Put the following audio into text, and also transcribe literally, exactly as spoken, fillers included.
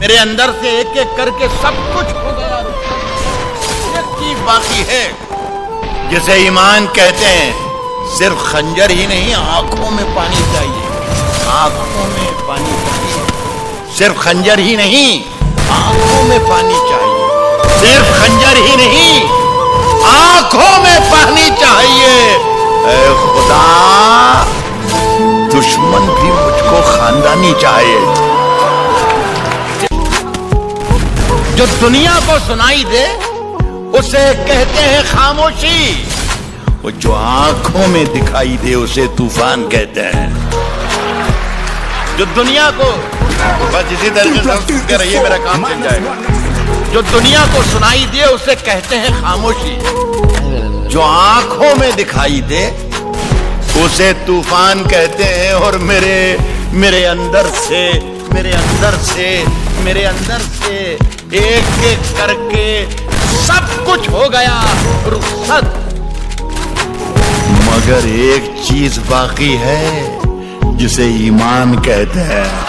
मेरे अंदर से एक एक करके सब कुछ हो गया। एक चीज बाकी है जिसे ईमान कहते हैं। सिर्फ खंजर ही नहीं, आंखों में पानी चाहिए, आंखों में पानी चाहिए। सिर्फ खंजर ही नहीं, आंखों में पानी चाहिए। सिर्फ खंजर ही नहीं, आंखों में पानी चाहिए। ऐ खुदा, दुश्मन भी मुझको खानदानी चाहिए। जो दुनिया को सुनाई दे उसे कहते हैं खामोशी, वो जो आंखों में दिखाई दे उसे तूफान कहते हैं। जो दुनिया को, बस इसी तरीके से सुनते रहिए, मेरा काम चल जाएगा। जो दुनिया को सुनाई दे उसे कहते हैं खामोशी, जो आंखों में दिखाई दे उसे तूफान कहते हैं। और मेरे मेरे अंदर से मेरे अंदर से मेरे अंदर से एक एक करके सब कुछ हो गया रुखसत। मगर एक चीज बाकी है जिसे ईमान कहते हैं।